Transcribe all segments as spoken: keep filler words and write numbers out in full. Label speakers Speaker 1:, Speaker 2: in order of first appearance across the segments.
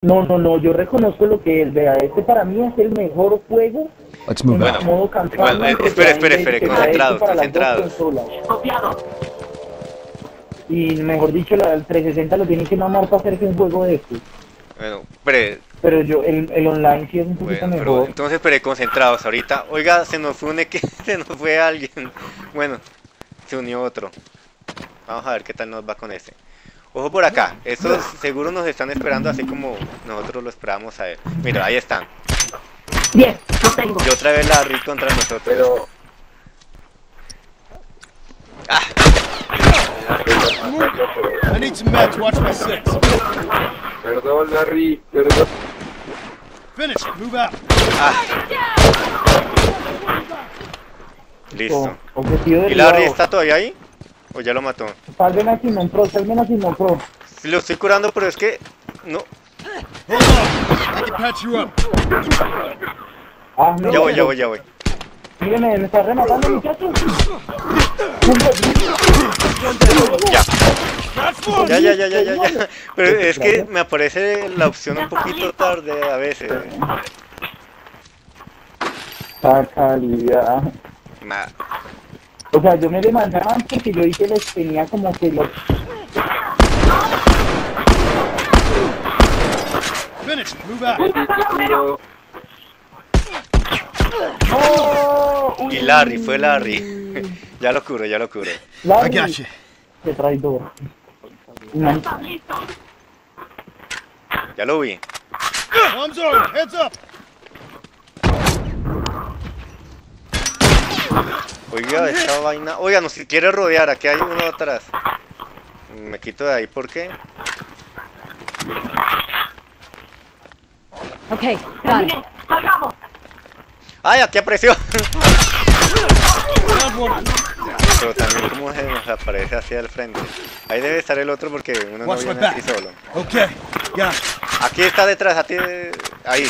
Speaker 1: No, no, no, yo reconozco lo que es, vea, este para mí es el mejor juego
Speaker 2: Let's move
Speaker 1: en
Speaker 2: out.
Speaker 1: modo campaña.
Speaker 3: Igual,
Speaker 1: que
Speaker 3: espere,
Speaker 1: trae
Speaker 3: espere,
Speaker 1: de-
Speaker 3: espere,
Speaker 1: que trae
Speaker 3: concentrados,
Speaker 1: para las dos
Speaker 3: concentrados.
Speaker 1: consolas. Y mejor dicho, la, el trescientos sesenta lo tiene que mamar para hacerse un juego de estos.
Speaker 3: Bueno, espere,
Speaker 1: Pero yo, el, el online sí es un poquito
Speaker 3: bueno, pero
Speaker 1: mejor.
Speaker 3: entonces espere, concentrados ahorita. Oiga, se nos fue un que se nos fue alguien. Bueno, se unió otro. Vamos a ver qué tal nos va con este. Ojo por acá, estos seguro nos están esperando así como nosotros lo esperábamos a él. Mira, ahí están.
Speaker 4: Bien, lo tengo.
Speaker 3: Y otra vez la R I contra nosotros.
Speaker 5: Pero...
Speaker 3: Ah,
Speaker 2: I need some meds. Watch my six.
Speaker 5: Perdón, Larry, perdón.
Speaker 2: Finish. Move out.
Speaker 3: ah. Listo.
Speaker 1: Objetivo
Speaker 3: ¿Y
Speaker 1: derribado.
Speaker 3: Larry está todavía ahí? ¿O ya lo mató?
Speaker 1: Salven a Simon Pro, salven a Simon Pro.
Speaker 3: Sí, lo estoy curando, pero es que... No,
Speaker 2: Hold on. I can patch you up.
Speaker 1: Ah, no,
Speaker 3: ya voy, ya
Speaker 1: pero-
Speaker 3: voy, ya voy.
Speaker 1: Mírenme, me está rematando, muchachos.
Speaker 3: Ya. Ya, ya, ya, ya, ya, ya. Pero es que me aparece la opción un poquito tarde a veces.
Speaker 1: ¡Qué calidad!
Speaker 3: Nada.
Speaker 1: O sea, yo me demandaban porque yo dije les tenía como que los...
Speaker 2: Finish. Move out.
Speaker 5: Pero...
Speaker 1: ¡Oh! Uy.
Speaker 3: Y Larry, fue Larry. Ya lo curo, ya lo curo.
Speaker 2: I
Speaker 1: Larry,
Speaker 2: got you.
Speaker 1: qué traidor. Man,
Speaker 3: Ya lo vi.
Speaker 2: Bombs over. Heads up.
Speaker 3: Oiga, esta vaina... Oiga, nos quiere rodear, aquí hay uno atrás. Me quito de ahí, ¿por qué?
Speaker 4: Okay, got it.
Speaker 6: ¡Salgamos!
Speaker 3: ¡Ay, aquí apareció!
Speaker 2: Down one.
Speaker 3: Pero también como se nos aparece hacia el frente. Ahí debe estar el otro porque uno no
Speaker 2: Watch my
Speaker 3: viene así
Speaker 2: back.
Speaker 3: solo.
Speaker 2: Okay. Got it.
Speaker 3: Aquí está detrás, a ti... Ahí.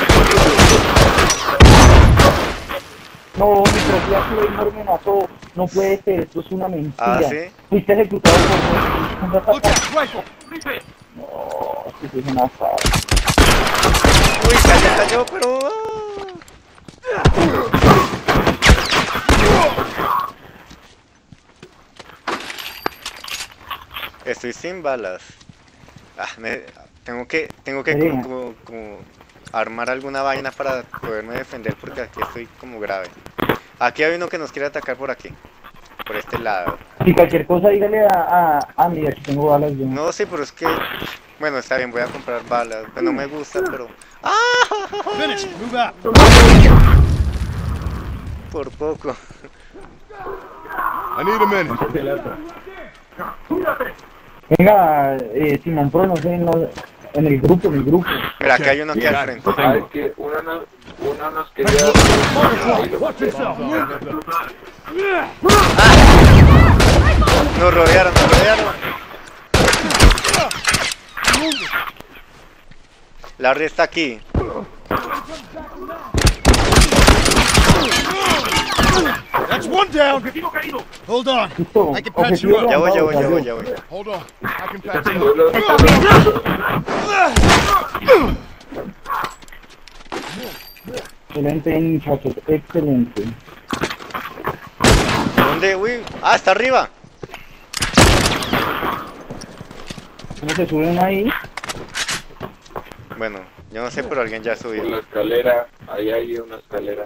Speaker 1: no, mi propia Claymore me mató. No puede ser, esto es una mentira.
Speaker 3: Ah, ¿sí?
Speaker 1: Fuiste ejecutado por...
Speaker 2: Look out. Rifle.
Speaker 1: No, esto es una farsa.
Speaker 3: Uy, cayó, cayó, pero... ah. Estoy sin balas. Ah, me- tengo que, tengo que como, como- como armar alguna vaina para poderme defender porque aquí estoy como grave. Aquí hay uno que nos quiere atacar por aquí. Por este lado.
Speaker 1: Si cualquier cosa, dígale a... a... Ah, mira, aquí tengo balas yo.
Speaker 3: No, sí, pero es que... Bueno, está bien, voy a comprar balas. Pues no me gusta, pero... ¡Ah!
Speaker 2: Finish. Move out.
Speaker 3: Por poco.
Speaker 2: I need a minute.
Speaker 1: Venga, eh, Simon Pro, no sé, no, en el grupo, en el grupo.
Speaker 3: Mira, aquí hay uno aquí al frente.
Speaker 5: Ah, es que uno nos, uno nos quería...
Speaker 3: Nos rodearon, nos rodearon. Larry está aquí.
Speaker 2: That's one down. Hold on.
Speaker 1: Listo,
Speaker 2: I can patch you
Speaker 1: objetivo
Speaker 2: up.
Speaker 3: Ya voy, ya voy, ya
Speaker 1: levantado,
Speaker 3: voy, ya voy.
Speaker 2: Hold on. I can patch you up.
Speaker 5: Solo-
Speaker 1: Excelente, muchachos, excelente.
Speaker 3: ¿Dónde? Uy. Ah, está arriba.
Speaker 1: ¿Cómo se suben ahí?
Speaker 3: Bueno, yo no sé, pero alguien ya
Speaker 5: Por
Speaker 3: subió.
Speaker 5: la escalera, ahí hay una escalera.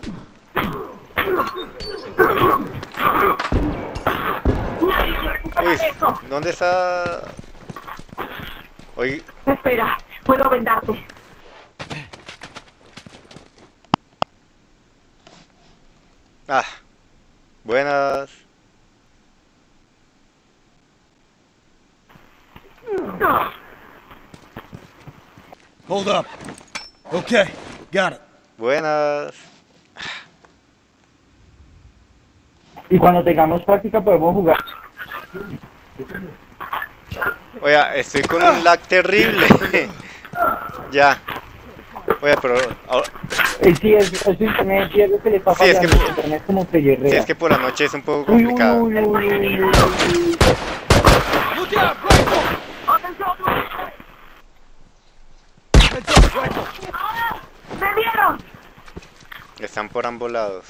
Speaker 3: Uy, ¿dónde está? Oye,
Speaker 6: Espera, puedo vendarte.
Speaker 3: ah, buenas.
Speaker 2: Hold up. Okay. Got it.
Speaker 3: Buenas.
Speaker 1: Y cuando tengamos práctica podemos jugar.
Speaker 3: Oiga, estoy con un lag terrible. Ya. Oye, pero ahora-
Speaker 1: Eh, sí, es, es internet, sí, es lo que le está
Speaker 3: Sí, es que-
Speaker 1: fallando, internet como que
Speaker 3: sí,
Speaker 1: guerrea.
Speaker 3: es que por la noche es un poco
Speaker 1: Uy, uy,
Speaker 3: complicado.
Speaker 1: uy, uy, uy, uy, uy.
Speaker 6: ¡Me dieron!
Speaker 3: Están por ambos lados.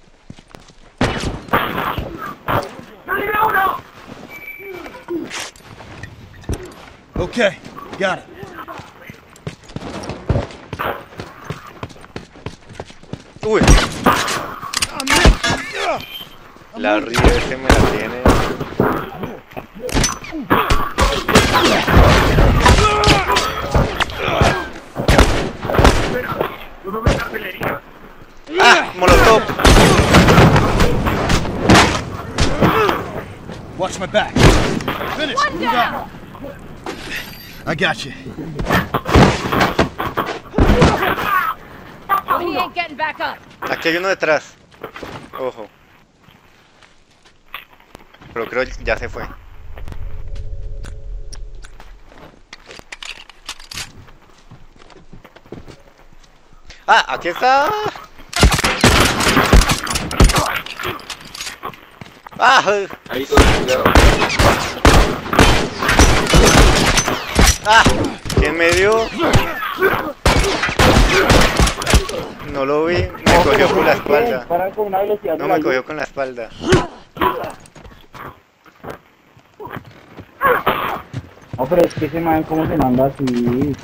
Speaker 6: ¡No libre uno!
Speaker 2: Okay, got it.
Speaker 3: Uy. La ríe ese me la tiene. ¡Ah! ¡Molotov!
Speaker 2: Watch my back. Finish. Move out. I got you.
Speaker 7: He ain't getting back up.
Speaker 3: Aquí hay uno detrás. Ojo. Pero creo que ya se fue. ¡Ah! ¡Aquí está! ¡Ah!
Speaker 5: Ahí todo cuidado.
Speaker 3: ¡Ah! ¿Quién me dio? No lo vi, me cogió con la espalda.
Speaker 1: Para con una velocidad
Speaker 3: No,
Speaker 1: de
Speaker 3: me
Speaker 1: la luz.
Speaker 3: cogió con la espalda.
Speaker 1: No, pero es que ese man, ¿cómo se manda así?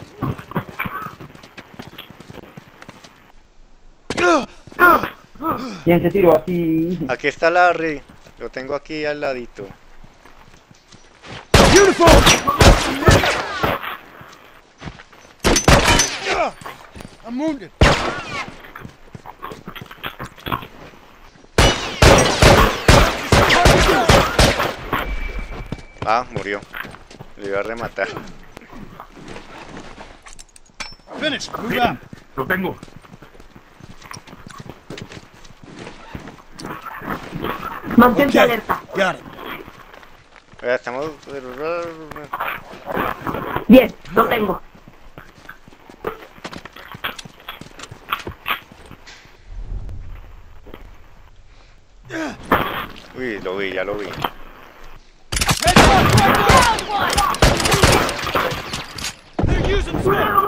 Speaker 1: ¿Quién se tiró así?
Speaker 3: Aquí está Larry. Lo tengo aquí al ladito.
Speaker 2: Beautiful. I'm wounded.
Speaker 3: Ah, murió. Le iba a rematar.
Speaker 2: Finish. Move out.
Speaker 5: Lo tengo.
Speaker 6: Mantente
Speaker 2: Okay,
Speaker 6: alerta.
Speaker 2: got it.
Speaker 3: Oiga, estamos...
Speaker 6: Bien, lo tengo.
Speaker 3: Uy, lo vi, ya lo vi.
Speaker 2: They're using smoke.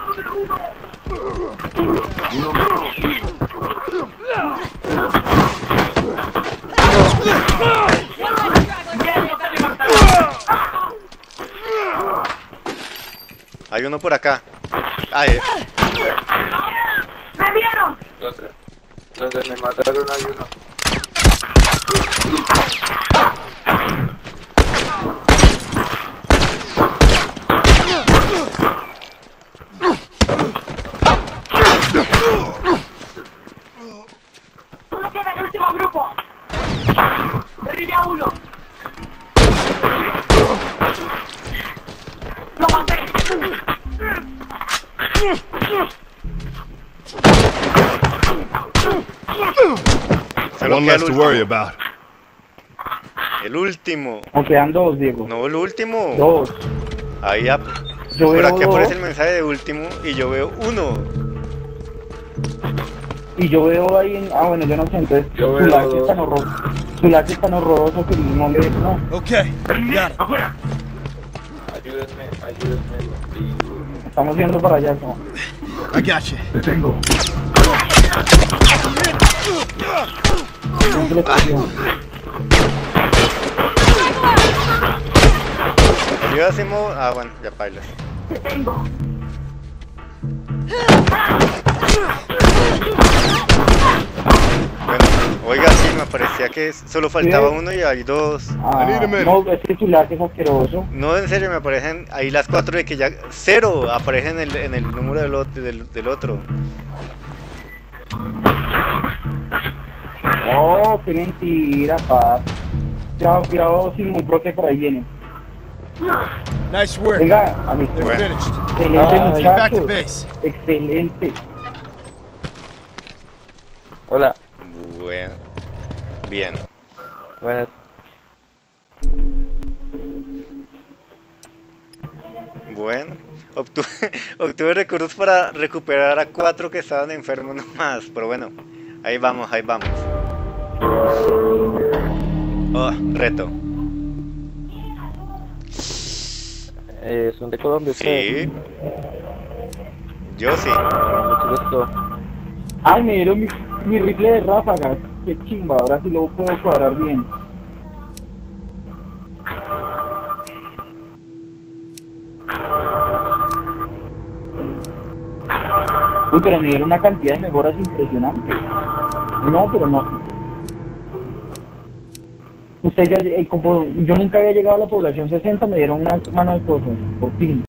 Speaker 3: Hay uno por acá. Ay,
Speaker 6: ¡Me dieron!
Speaker 5: Donde, donde me mataron hay uno.
Speaker 6: ¡Solo queda el último grupo! ¡Derribe a uno! ¡Lo maté!
Speaker 3: solo
Speaker 2: One
Speaker 3: queda
Speaker 2: less
Speaker 3: el
Speaker 2: to worry
Speaker 3: último.
Speaker 2: about.
Speaker 3: El último.
Speaker 1: O quedan dos, Diego.
Speaker 3: No, el último.
Speaker 1: Dos.
Speaker 3: Ahí ap-
Speaker 1: Yo
Speaker 3: por
Speaker 1: veo
Speaker 3: aquí aparece el
Speaker 1: dos.
Speaker 3: mensaje de último y yo veo uno.
Speaker 1: Y yo veo ahí en... Ah, bueno, yo no sé, entonces...
Speaker 5: Yo
Speaker 1: Su
Speaker 5: veo
Speaker 1: like
Speaker 5: dos.
Speaker 1: es tan horroroso. Su like es tan horroroso que no le... No.
Speaker 2: Okay, got it.
Speaker 5: Ayúdenme, ayúdenme.
Speaker 1: Estamos yendo para allá, ¿no?
Speaker 2: I got you.
Speaker 1: Siempre le cogió.
Speaker 3: Yo hacemos... Ah, bueno, ya bailas.
Speaker 6: ¡Te tengo!
Speaker 3: Bueno, oiga, sí, me parecía que solo faltaba
Speaker 1: ¿Qué?
Speaker 3: uno y hay dos.
Speaker 1: Ah,
Speaker 2: I need a minute.
Speaker 1: no, es que su like es asqueroso.
Speaker 3: No, en serio, me aparecen ahí las cuatro de que ya... Cero aparece en el, en el número del, ot- del, del otro.
Speaker 1: Oh, qué mentira, paz. Cuidado, cuidado, sin un bloque por ahí viene.
Speaker 2: Nice work.
Speaker 1: Venga, a mí.
Speaker 2: They're
Speaker 3: Bueno.
Speaker 2: finished.
Speaker 1: Excelente,
Speaker 2: Get back to
Speaker 1: muchachos.
Speaker 2: base.
Speaker 1: Excelente.
Speaker 5: Hola.
Speaker 3: Bueno. Bien.
Speaker 5: Buenas.
Speaker 3: Bueno. Obtuve, obtuve recursos para recuperar a cuatro que estaban enfermos nomás. Pero bueno. Ahí vamos, ahí vamos. Oh, reto.
Speaker 5: Eh, ¿Son de Colombia?
Speaker 3: Sí. Yo sí.
Speaker 5: Mucho gusto.
Speaker 1: Ay, me dieron mi, mi rifle de ráfagas. Qué chimba, ahora sí lo puedo cuadrar bien. Uy, pero me dieron una cantidad de mejoras impresionante. No, pero no. Usted ya, eh, como yo nunca había llegado a la población sesenta, me dieron una mano de cosas, por fin.